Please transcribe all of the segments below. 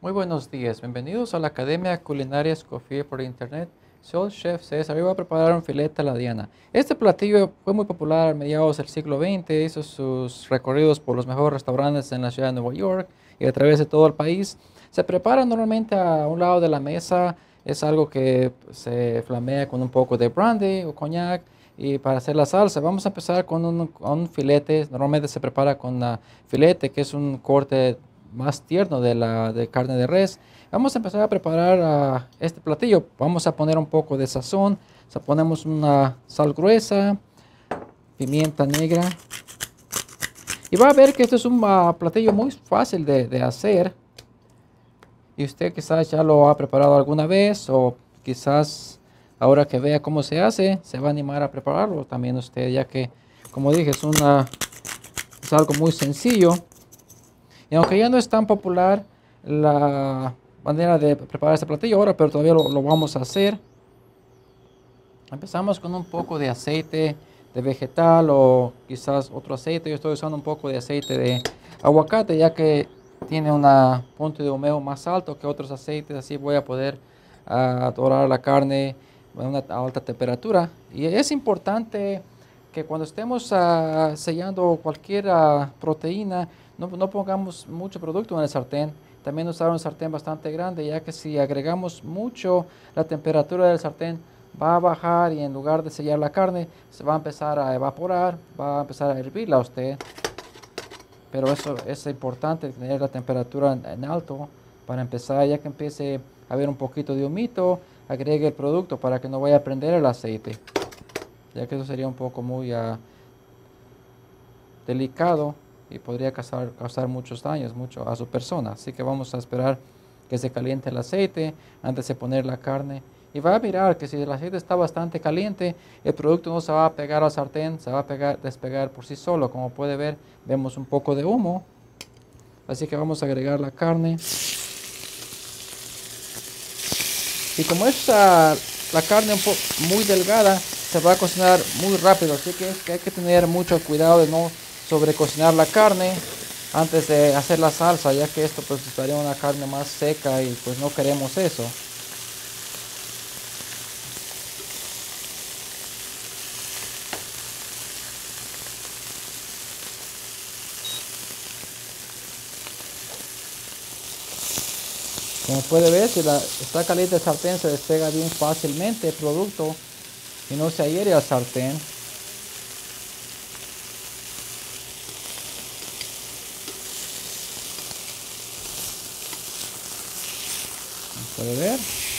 Muy buenos días, bienvenidos a la Academia Culinaria Escoffier por Internet. Soy el chef César y voy a preparar un filete a la Diana. Este platillo fue muy popular a mediados del siglo XX, hizo sus recorridos por los mejores restaurantes en la ciudad de Nueva York y a través de todo el país. Se prepara normalmente a un lado de la mesa, es algo que se flamea con un poco de brandy o cognac. Y para hacer la salsa, vamos a empezar con un filete. Normalmente se prepara con filete, que es un corte más tierno de carne de res. Vamos a empezar a preparar este platillo. Vamos a poner un poco de sazón. Ponemos una sal gruesa, pimienta negra. Y va a ver que esto es un platillo muy fácil de hacer. Y usted quizás ya lo ha preparado alguna vez o quizás ahora que vea cómo se hace, se va a animar a prepararlo también usted, ya que, como dije, es algo muy sencillo. Y aunque ya no es tan popular la manera de preparar este platillo ahora, pero todavía lo vamos a hacer. Empezamos con un poco de aceite de vegetal o quizás otro aceite. Yo estoy usando un poco de aceite de aguacate, ya que tiene un punto de humeo más alto que otros aceites. Así voy a poder dorar la carne a una alta temperatura. Y es importante que cuando estemos sellando cualquier proteína, no pongamos mucho producto en el sartén. También usar un sartén bastante grande, ya que si agregamos mucho, la temperatura del sartén va a bajar y en lugar de sellar la carne, se va a empezar a evaporar, va a empezar a hervirla usted. Pero eso es importante, tener la temperatura en alto para empezar. Ya que empiece a haber un poquito de humito, agregue el producto para que no vaya a prender el aceite, ya que eso sería un poco muy delicado y podría causar muchos daños mucho a su persona. Así que vamos a esperar que se caliente el aceite antes de poner la carne. Y va a mirar que si el aceite está bastante caliente, el producto no se va a pegar al sartén, se va a despegar por sí solo. Como puede ver, vemos un poco de humo. Así que vamos a agregar la carne. Y como es la carne muy delgada, se va a cocinar muy rápido. Así que hay que tener mucho cuidado de no sobrecocinar la carne antes de hacer la salsa, ya que esto pues estaría una carne más seca y pues no queremos eso. Como puede ver, si está caliente el sartén, se despega bien fácilmente el producto y no se adhiere al sartén. Como puede ver.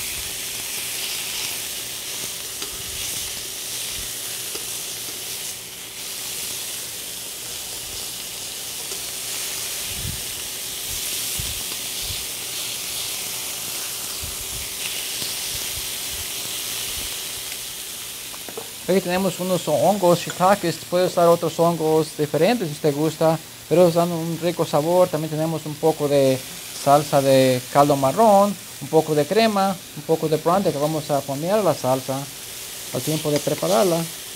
Aquí tenemos unos hongos shiitakes, puede usar otros hongos diferentes si usted gusta, pero dan un rico sabor. También tenemos un poco de salsa de caldo marrón, un poco de crema, un poco de brandy que vamos a poner a la salsa al tiempo de prepararla.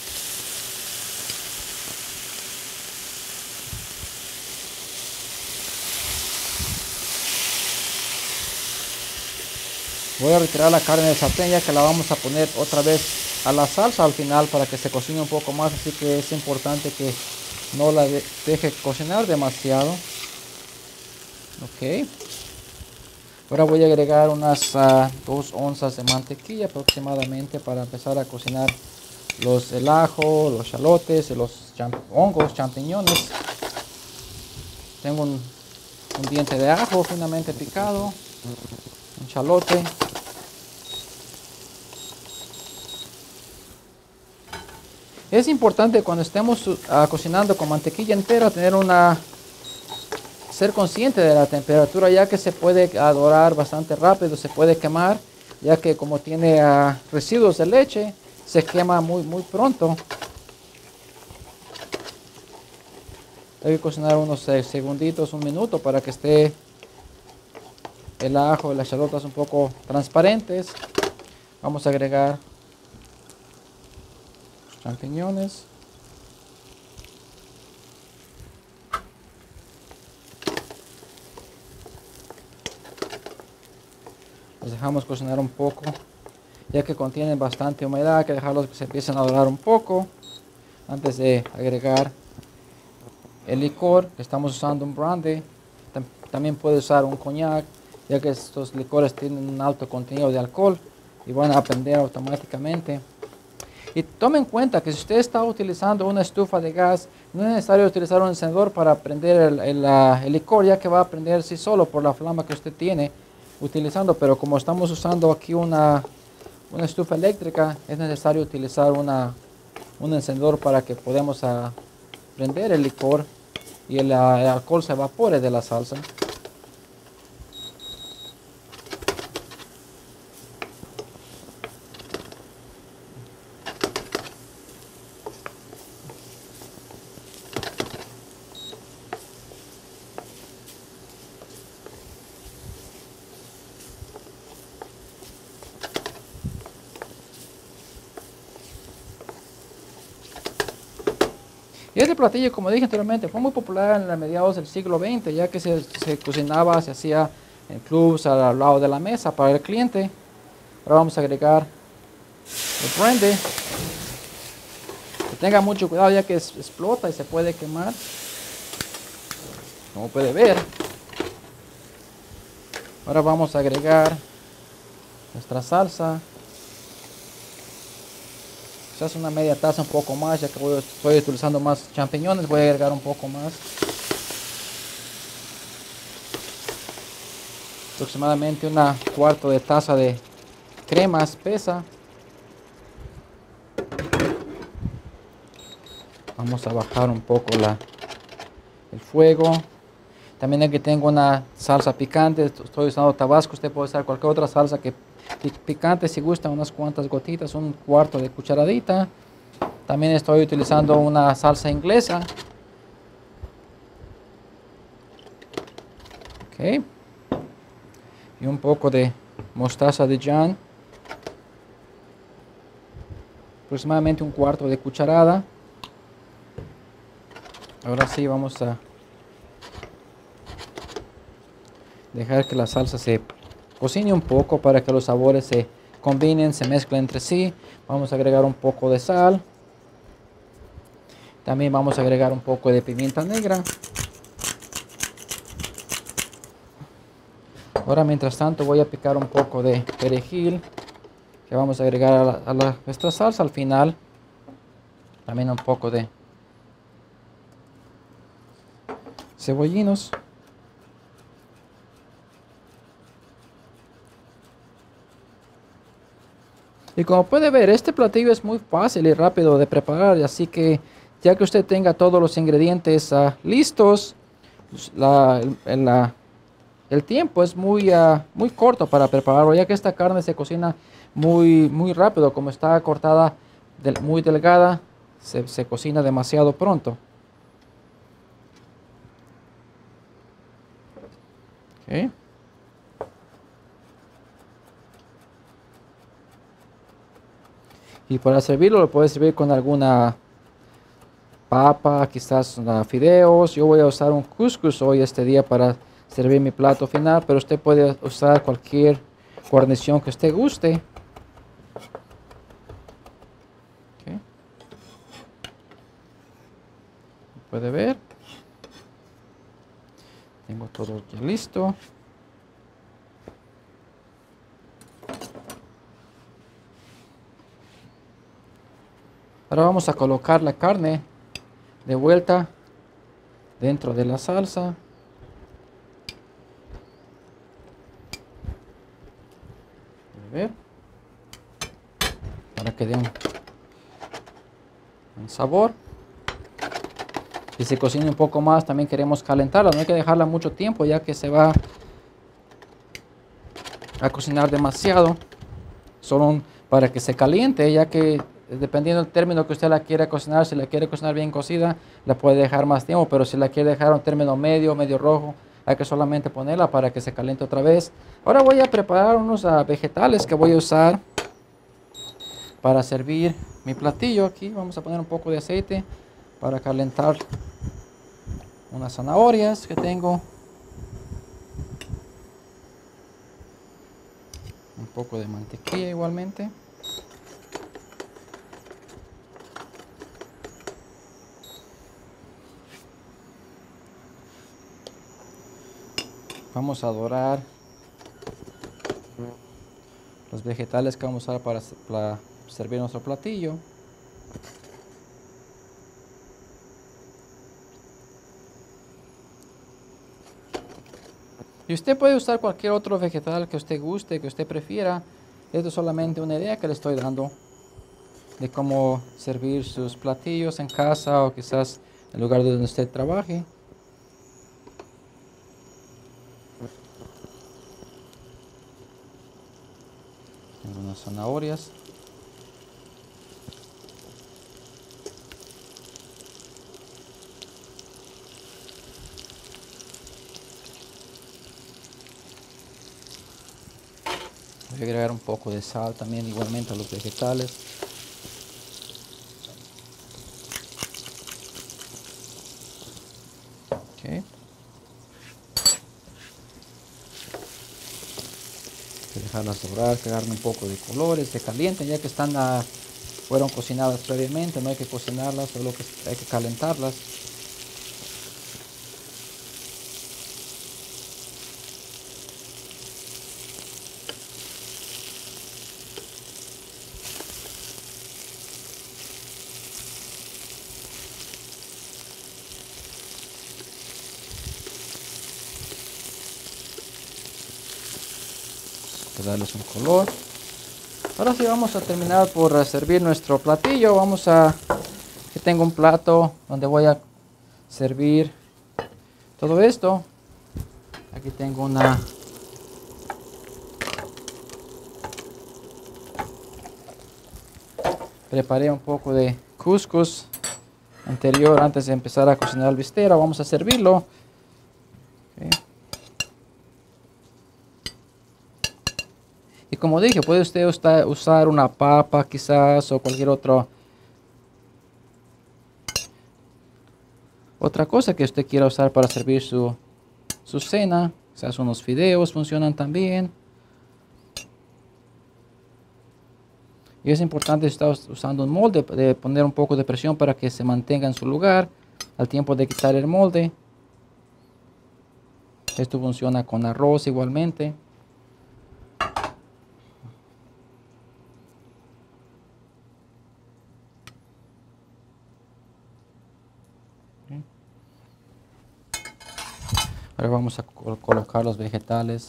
Voy a retirar la carne del sartén, ya que la vamos a poner otra vez a la salsa al final para que se cocine un poco más, así que es importante que no la deje cocinar demasiado. Ok. Ahora voy a agregar unas 2 onzas de mantequilla aproximadamente para empezar a cocinar el ajo, los shalotes y los hongos, champiñones. Tengo un diente de ajo finamente picado, un shalote. Es importante cuando estemos cocinando con mantequilla entera ser consciente de la temperatura, ya que se puede dorar bastante rápido, se puede quemar, ya que como tiene residuos de leche, se quema muy pronto. Hay que cocinar unos segunditos, un minuto, para que esté el ajo y las shalotas un poco transparentes. Vamos a agregar los champiñones. Los dejamos cocinar un poco, ya que contienen bastante humedad. Hay que dejarlos que se empiecen a dorar un poco antes de agregar el licor. Estamos usando un brandy. También puede usar un coñac, ya que estos licores tienen un alto contenido de alcohol y van a prender automáticamente. Y tome en cuenta que si usted está utilizando una estufa de gas, no es necesario utilizar un encendedor para prender el licor, ya que va a prender sí solo por la flama que usted tiene utilizando. Pero como estamos usando aquí una estufa eléctrica, es necesario utilizar un encendedor para que podamos prender el licor y el alcohol se evapore de la salsa. Y este platillo, como dije anteriormente, fue muy popular en los mediados del siglo XX, ya que se cocinaba, se hacía en clubs al lado de la mesa para el cliente. Ahora vamos a agregar el brandy. Que tenga mucho cuidado, ya que explota y se puede quemar, como puede ver. Ahora vamos a agregar nuestra salsa. Quizás una media taza, un poco más, ya que estoy utilizando más champiñones, voy a agregar un poco más. Aproximadamente una cuarto de taza de crema espesa. Vamos a bajar un poco el fuego. También aquí tengo una salsa picante, estoy usando tabasco, usted puede usar cualquier otra salsa que picante si gusta, unas cuantas gotitas, un cuarto de cucharadita. También estoy utilizando una salsa inglesa. Okay. Y un poco de mostaza Dijon. Aproximadamente un cuarto de cucharada. Ahora sí vamos a dejar que la salsa se cocine un poco para que los sabores se combinen, se mezclen entre sí. Vamos a agregar un poco de sal. También vamos a agregar un poco de pimienta negra. Ahora mientras tanto voy a picar un poco de perejil que vamos a agregar a nuestra salsa al final. También un poco de cebollinos. Y como puede ver, este platillo es muy fácil y rápido de preparar, así que ya que usted tenga todos los ingredientes listos, el tiempo es muy corto para prepararlo, ya que esta carne se cocina muy rápido, como está cortada muy delgada, se cocina demasiado pronto. Okay. Y para servirlo lo puede servir con alguna papa, quizás fideos. Yo voy a usar un couscous hoy este día para servir mi plato final, pero usted puede usar cualquier guarnición que usted guste. Okay. Puede ver. Tengo todo aquí listo. Ahora vamos a colocar la carne de vuelta dentro de la salsa. A ver, para que dé un sabor. Y se cocine un poco más, también queremos calentarla. No hay que dejarla mucho tiempo, ya que se va a cocinar demasiado. Solo para que se caliente, ya que dependiendo del término que usted la quiera cocinar, si la quiere cocinar bien cocida, la puede dejar más tiempo, pero si la quiere dejar un término medio rojo, hay que solamente ponerla para que se caliente otra vez. Ahora voy a preparar unos vegetales que voy a usar para servir mi platillo. Aquí vamos a poner un poco de aceite para calentar unas zanahorias que tengo. poco de mantequilla igualmente. Vamos a dorar los vegetales que vamos a usar para servir nuestro platillo. Y usted puede usar cualquier otro vegetal que usted guste, que usted prefiera. Esto es solamente una idea que le estoy dando de cómo servir sus platillos en casa o quizás en el lugar donde usted trabaje. Tengo unas zanahorias. Voy a agregar un poco de sal también igualmente a los vegetales. Okay. Hay que dejarlas dorar, que agarren un poco de colores, se calienten ya que fueron cocinadas previamente, no hay que cocinarlas, solo que hay que calentarlas. Para darles un color. Ahora sí vamos a terminar por servir nuestro platillo. Aquí tengo un plato donde voy a servir todo esto. Aquí tengo preparé un poco de couscous anterior antes de empezar a cocinar el bistec. Ahora vamos a servirlo. Okay. Y como dije, puede usted usar una papa quizás o cualquier otra cosa que usted quiera usar para servir su cena. Quizás unos fideos funcionan también. Y es importante, si está usando un molde, de poner un poco de presión para que se mantenga en su lugar al tiempo de quitar el molde. Esto funciona con arroz igualmente. Ahora vamos a colocar los vegetales.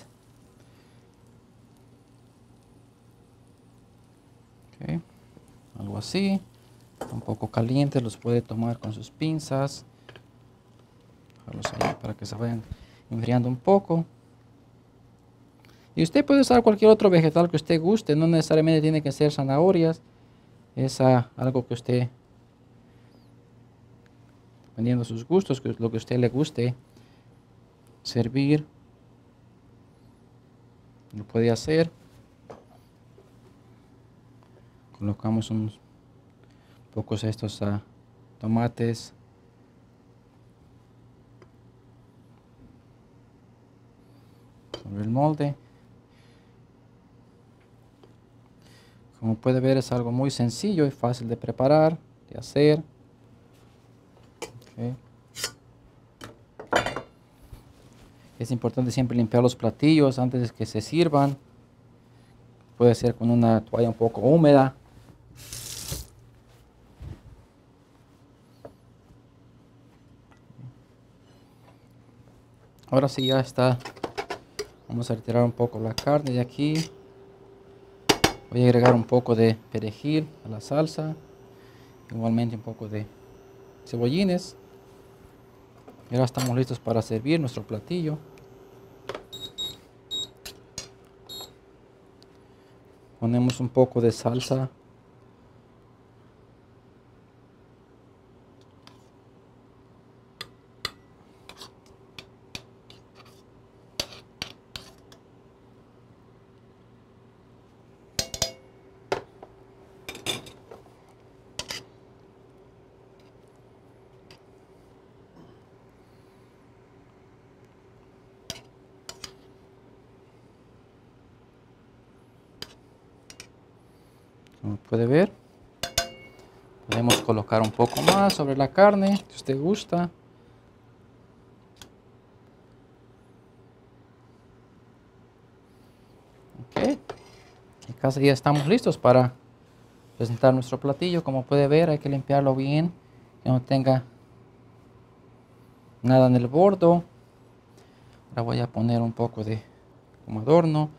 Okay. Algo así. Un poco calientes, los puede tomar con sus pinzas. Dejarlos ahí para que se vayan enfriando un poco. Y usted puede usar cualquier otro vegetal que usted guste. No necesariamente tiene que ser zanahorias. Es algo que usted, dependiendo de sus gustos, lo que a usted le guste servir, lo puede hacer. Colocamos unos pocos de estos tomates. Sobre el molde. Como puede ver, es algo muy sencillo y fácil de preparar, de hacer. Okay. Es importante siempre limpiar los platillos antes de que se sirvan. Puede ser con una toalla un poco húmeda. Ahora sí ya está. Vamos a retirar un poco la carne de aquí. Voy a agregar un poco de perejil a la salsa. Igualmente un poco de cebollines. Y ahora estamos listos para servir nuestro platillo. Ponemos un poco de salsa. Como puede ver, podemos colocar un poco más sobre la carne, si usted gusta. Ok, y casi ya estamos listos para presentar nuestro platillo. Como puede ver, hay que limpiarlo bien, que no tenga nada en el bordo. Ahora voy a poner un poco de como adorno.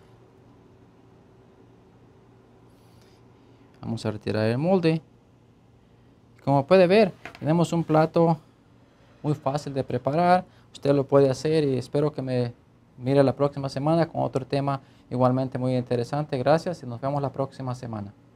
Vamos a retirar el molde. Como puede ver, tenemos un plato muy fácil de preparar. Usted lo puede hacer y espero que me mire la próxima semana con otro tema igualmente muy interesante. Gracias y nos vemos la próxima semana.